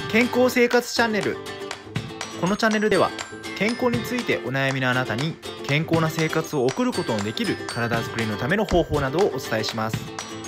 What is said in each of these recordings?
健康生活チャンネル。このチャンネルでは健康についてお悩みのあなたに健康な生活を送ることのできる体づくりのための方法などをお伝えします。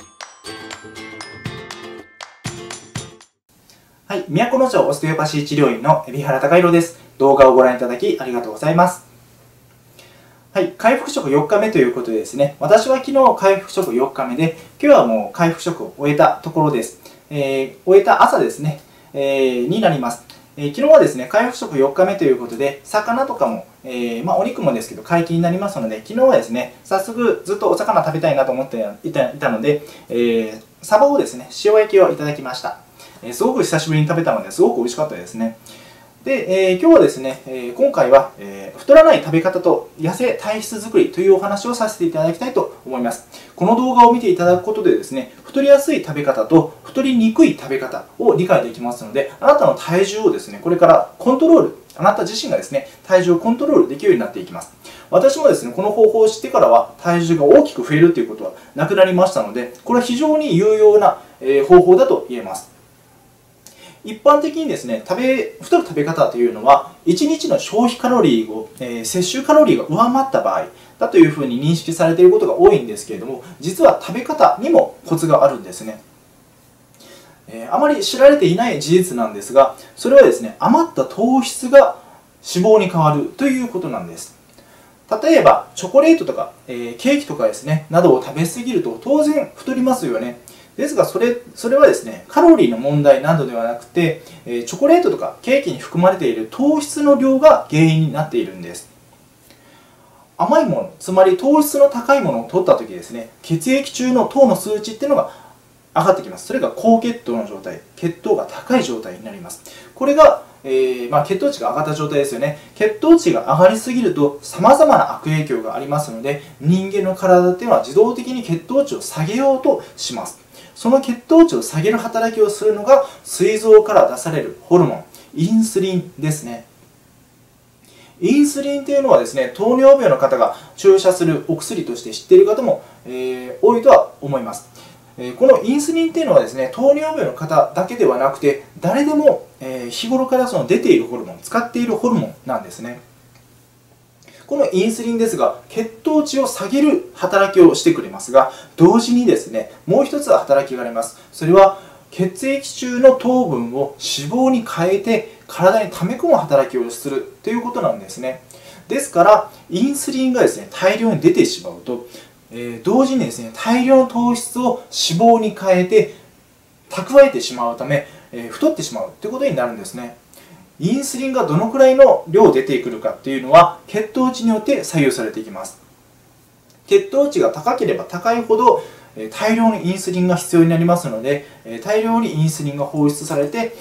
はい、都城オステオパシー治療院の海老原貴弘です。動画をご覧いただきありがとうございます。はい、回復食4日目ということでですね、私は昨日回復食4日目で、今日はもう回復食を終えたところです。終えた朝ですね、になります。昨日はですね、回復食4日目ということで、魚とかも、お肉もですけど解禁になりますので、昨日はですね、早速ずっとお魚食べたいなと思っていたので、サバをですね、塩焼きをいただきました。すごく久しぶりに食べたので、すごく美味しかったですね。で、今日はですね、今回は、太らない食べ方と痩せ体質作りというお話をさせていただきたいと思います。この動画を見ていただくことでですね、太りやすい食べ方と太りにくい食べ方を理解できますので、あなたの体重をですね、これからコントロール、あなた自身がですね、体重をコントロールできるようになっていきます。私もですね、この方法を知ってからは体重が大きく増えるということはなくなりましたので、これは非常に有用な方法だと言えます。一般的にですね、太る食べ方というのは、1日の消費カロリーを、摂取カロリーが上回った場合だというふうに認識されていることが多いんですけれども、実は食べ方にもコツがあるんですね。あまり知られていない事実なんですが、それはですね、余った糖質が脂肪に変わるということなんです。例えば、チョコレートとか、ケーキとかですね、などを食べ過ぎると当然太りますよね。ですがそれはですね、カロリーの問題などではなくて、チョコレートとかケーキに含まれている糖質の量が原因になっているんです。甘いもの、つまり糖質の高いものを取ったときですね、血液中の糖の数値っていうのが上がってきます。それが高血糖の状態、血糖が高い状態になります。これが、血糖値が上がった状態ですよね。血糖値が上がりすぎると様々な悪影響がありますので、人間の体っていうのは自動的に血糖値を下げようとします。その血糖値を下げる働きをするのが膵臓から出されるホルモン、インスリンですね。インスリンというのはですね、糖尿病の方が注射するお薬として知っている方も、多いとは思います。このインスリンというのはですね、糖尿病の方だけではなくて、誰でも日頃から出ているホルモン、使っているホルモンなんですね。このインスリンですが、血糖値を下げる働きをしてくれますが、同時にですね、もう一つ働きがあります。それは血液中の糖分を脂肪に変えて体に溜め込む働きをするということなんですね。ですから、インスリンがですね、大量に出てしまうと、同時にですね、大量の糖質を脂肪に変えて蓄えてしまうため、太ってしまうということになるんですね。インスリンがどのくらいの量出てくるかっていうのは血糖値によって左右されていきます。血糖値が高ければ高いほど大量にインスリンが必要になりますので、大量にインスリンが放出されて、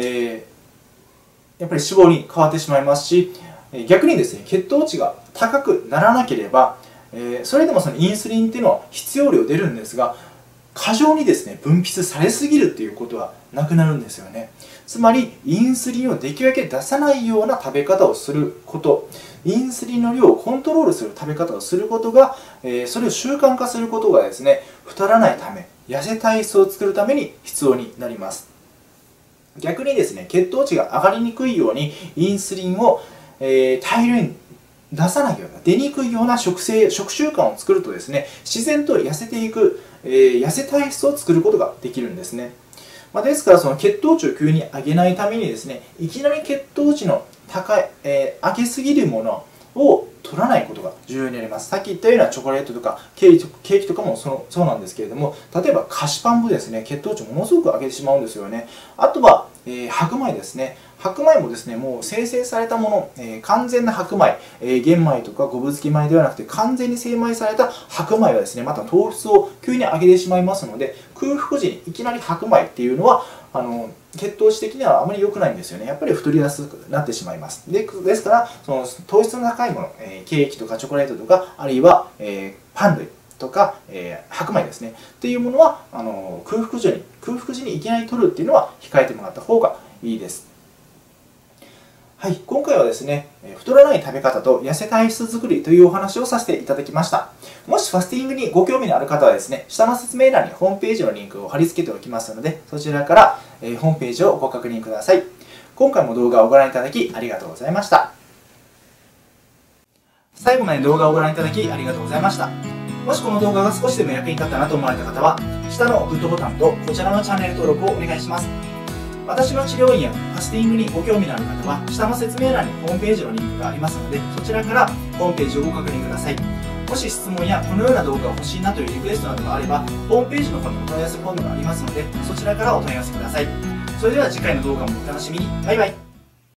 やっぱり脂肪に変わってしまいますし、逆にですね、血糖値が高くならなければ、それでもそのインスリンっていうのは必要量出るんですが、過剰にですね、分泌されすぎるっていうことはなくなるんですよね。つまり、インスリンをできるだけ出さないような食べ方をすること、インスリンの量をコントロールする食べ方をすることが、それを習慣化することがですね、太らないため、痩せ体質を作るために必要になります。逆にですね、血糖値が上がりにくいように、インスリンを、大量に出さないような、出にくいような食習慣を作るとですね、自然と痩せていく、痩せ体質を作ることができるんですね。ですから、その血糖値を急に上げないためにですね、いきなり血糖値の高い、上げすぎるものを取らないことが重要になります。さっき言ったようなチョコレートとかケーキとかもそうなんですけれども、例えば菓子パンもですね、血糖値をものすごく上げてしまうんですよね。あとは、白米ですね。白米もですね、もう精製されたもの、完全な白米、玄米とか五分付き米ではなくて完全に精米された白米はですね、また糖質を急に上げてしまいますので、空腹時にいきなり白米っていうのは血糖値的にはあまり良くないんですよね。やっぱり太りやすくなってしまいます。ですから、その糖質の高いもの、ケーキとかチョコレートとか、あるいは、パン類とか、白米ですね。っていうものは空腹時にいきなり取るっていうのは控えてもらった方がいいです。はい、今回はですね、太らない食べ方と痩せ体質作りというお話をさせていただきました。もしファスティングにご興味のある方はですね、下の説明欄にホームページのリンクを貼り付けておきますので、そちらからホームページをご確認ください。今回も動画をご覧いただきありがとうございました。最後まで動画をご覧いただきありがとうございました。もしこの動画が少しでも役に立ったなと思われた方は、下のグッドボタンとこちらのチャンネル登録をお願いします。私の治療院やファスティングにご興味のある方は、下の説明欄にホームページのリンクがありますので、そちらからホームページをご確認ください。もし質問やこのような動画を欲しいなというリクエストなどがあれば、ホームページの方にお問い合わせフォームがありますので、そちらからお問い合わせください。それでは次回の動画もお楽しみに。バイバイ。